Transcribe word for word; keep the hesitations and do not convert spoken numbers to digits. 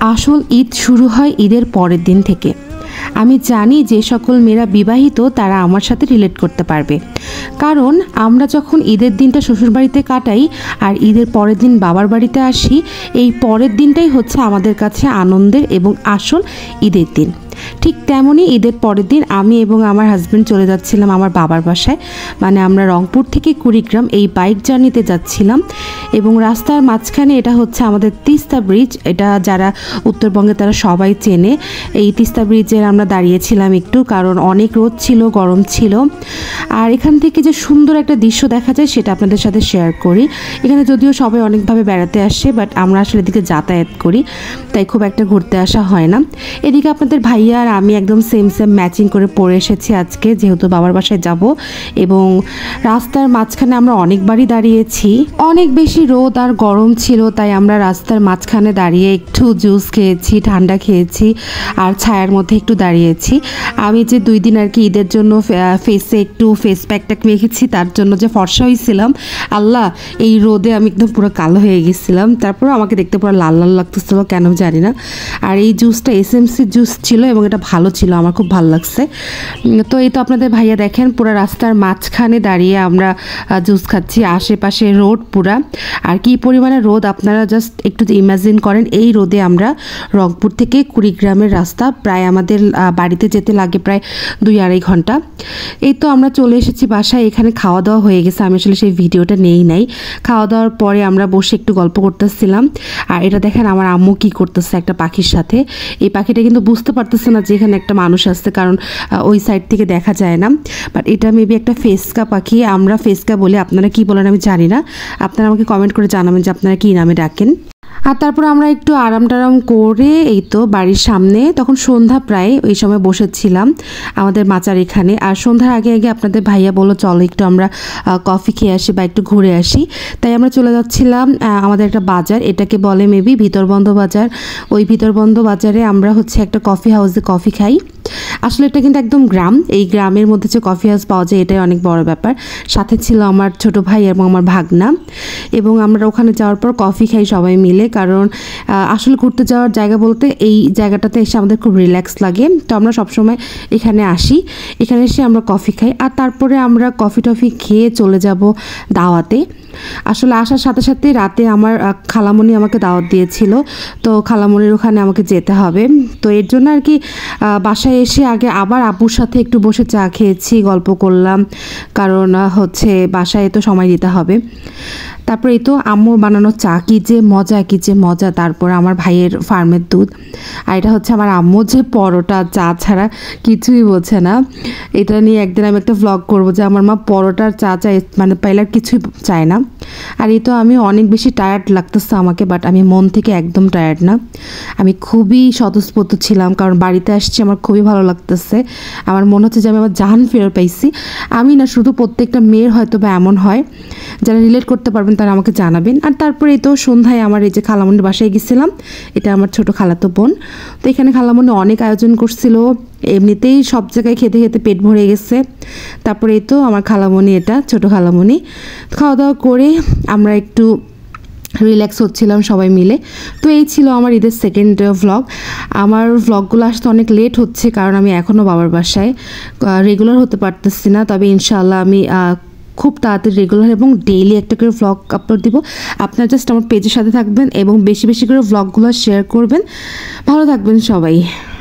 আসল ঈদ শুরু হয় ঈদের পরের দিন থেকে। আমি জানি যে সকল মেয়েরা বিবাহিত তারা আমার সাথে রিলেট করতে পারবে, কারণ আমরা যখন ঈদের দিনটা শ্বশুরবাড়িতে কাটাই আর ঈদের পরের দিন বাবার বাড়িতে আসি, এই পরের দিনটাই হচ্ছে আমাদের কাছে আনন্দের এবং আসল ঈদের দিন। ঠিক তেমনই ঈদের পরের দিন আমি এবং আমার হাজব্যান্ড চলে যাচ্ছিলাম আমার বাবার বাসায়, মানে আমরা রংপুর থেকে কুড়িগ্রাম এই বাইক জার্নিতে যাচ্ছিলাম এবং রাস্তার মাঝখানে এটা হচ্ছে আমাদের তিস্তা ব্রিজ। এটা যারা উত্তরবঙ্গে তারা সবাই চেনে। এই তিস্তা ব্রিজের আমরা দাঁড়িয়েছিলাম একটু, কারণ অনেক রোদ ছিল, গরম ছিল। আর এখান থেকে যে সুন্দর একটা দৃশ্য দেখা যায় সেটা আপনাদের সাথে শেয়ার করি। এখানে যদিও সবাই অনেকভাবে বেড়াতে আসে, বাট আমরা আসলে এদিকে যাতায়াত করি, তাই খুব একটা ঘুরতে আসা হয় না। এদিকে আপনাদের ভাই আর আমি একদম সেম সেম ম্যাচিং করে পরে এসেছি আজকে, যেহেতু বাবার বাসায় যাব। এবং রাস্তার মাঝখানে আমরা অনেকবারই দাঁড়িয়েছি, অনেক বেশি রোদ আর গরম ছিল, তাই আমরা রাস্তার মাঝখানে দাঁড়িয়ে একটু জুস খেয়েছি, ঠান্ডা খেয়েছি আর ছায়ার মধ্যে একটু দাঁড়িয়েছি। আমি যে দুই দিন আর কি ঈদের জন্য ফেসে একটু ফেস প্যাকটা মেখেছি, তার জন্য যে ফর্সা হয়েছিলাম, আল্লাহ এই রোদে আমি একদম পুরো কালো হয়ে গেছিলাম। তারপর আমাকে দেখতে পুরো লাল লাল লাগতেছিল, কেন জানি না। আর এই জুসটা এস এম সি জুস ছিল এবং এটা ভালো ছিল, আমার খুব ভালো লাগছে। তো এই তো আপনাদের ভাইয়া দেখেন পুরো রাস্তার মাঝখানে দাঁড়িয়ে আমরা জুস খাচ্ছি, আশেপাশে রোদ পুরা। আর কি পরিমাণে রোদ আপনারা জাস্ট একটু ইমাজিন করেন। এই রোদে আমরা রংপুর থেকে কুড়িগ্রামের রাস্তা, প্রায় আমাদের বাড়িতে যেতে লাগে প্রায় দুই আড়াই ঘন্টা। এই তো আমরা চলে এসেছি বাসায়, এখানে খাওয়া দাওয়া হয়ে গেছে। আমি আসলে সেই ভিডিওটা নেই নাই। খাওয়া দাওয়ার পরে আমরা বসে একটু গল্প করতেছিলাম। আর এটা দেখেন আমার আম্মু কি করতেছে একটা পাখির সাথে। এই পাখিটা কিন্তু বুঝতে পারতেছে না যে এখানে একটা মানুষ আসছে, কারণ ওই সাইড থেকে দেখা যায় না। বাট এটা মেবি একটা ফেসকা পাখি, আমরা ফেসকা বলি, আপনারা কি বলেন আমি জানি না। আপনারা আমাকে কমেন্ট করে জানাবেন যে আপনারা কী নামে ডাকেন। আর তারপর আমরা একটু আরাম টারাম করে এই তো বাড়ির সামনে, তখন সন্ধ্যা প্রায়, ওই সময় বসেছিলাম আমাদের মাচার এখানে। আর সন্ধ্যার আগে আগে আপনাদের ভাইয়া বললো চলো একটু আমরা কফি খেয়ে আসি বা একটু ঘুরে আসি। তাই আমরা চলে যাচ্ছিলাম আমাদের একটা বাজার, এটাকে বলে মেবি ভিতরবন্দ বাজার। ওই ভিতরবন্দ বাজারে আমরা হচ্ছে একটা কফি হাউসে কফি খাই। আসলে এটা কিন্তু একদম গ্রাম, এই গ্রামের মধ্যে যে কফি হাউস পাওয়া যায় এটাই অনেক বড় ব্যাপার। সাথে ছিল আমার ছোট ভাই এবং আমার ভাগনা, এবং আমরা ওখানে যাওয়ার পর কফি খাই সবাই মিলে। কারণ আসলে ঘুরতে যাওয়ার জায়গা বলতে এই জায়গাটাতে এসে আমাদের খুব রিল্যাক্স লাগে, তো আমরা সবসময় এখানে আসি। এখানে এসে আমরা কফি খাই আর তারপরে আমরা কফি টফি খেয়ে চলে যাব দাওয়াতে। আসলে আসার সাথে সাথে রাতে আমার খালামণি আমাকে দাওয়াত দিয়েছিল, তো খালামণির ওখানে আমাকে যেতে হবে। তো এর জন্য আর কি বাসায় এসে আগে আবার আব্বুর সাথে একটু বসে চা খেয়েছি, গল্প করলাম, কারণ হচ্ছে বাসায় তো সময় দিতে হবে। তারপরে এই তো আম্মুর বানানো চা কি যে মজা, কি যে মজা। তারপর আমার ভাইয়ের ফার্মের দুধ। আর এটা হচ্ছে আমার আম্মু যে পরোটা, চা ছাড়া কিছুই বোঝে না। এটা নিয়ে একদিন আমি একটা ভ্লগ করবো যে আমার মা পরোটার চা চাই, মানে পাইলে আর কিছুই চায় না। আর এই তো আমি অনেক বেশি টায়ার্ড লাগতেছে আমাকে, বাট আমি মন থেকে একদম টায়ার্ড না। আমি খুবই স্বতঃস্ফূর্ত ছিলাম, কারণ বাড়িতে আসছি, আমার খুবই ভালো লাগতেছে। আমার মনে হচ্ছে যে আমি আমার জান ফেরত পাইছি। আমি না, শুধু প্রত্যেকটা মেয়ের হয়তো বা এমন হয়, যারা রিলেট করতে পারবেন তারা আমাকে জানাবেন। আর তারপরে এই তো সন্ধ্যায় আমার এই যে খালামণির বাসায় গেছিলাম, এটা আমার ছোট খালাতো বোন। তো এখানে খালামণি অনেক আয়োজন করছিল, এমনিতেই সব জায়গায় খেতে খেতে পেট ভরে গেছে। তারপরে এই তো আমার খালামণি, এটা ছোট খালামণি। খাওয়া দাওয়া করে আমরা একটু রিল্যাক্স হচ্ছিলাম সবাই মিলে। তো এই ছিল আমার ঈদের সেকেন্ড ভ্লগ। আমার ভ্লগগুলো আসতে অনেক লেট হচ্ছে, কারণ আমি এখনও বাবার বাসায়, রেগুলার হতে পারতেছি না। তবে ইনশাআল্লাহ আমি খুব তাড়াতাড়ি রেগুলার এবং ডেইলি একটা করে ভ্লগ আপলোড দিব। আপনারা জাস্ট আমার পেজের সাথে থাকবেন এবং বেশি বেশি করে ভ্লগগুলো শেয়ার করবেন। ভালো থাকবেন সবাই।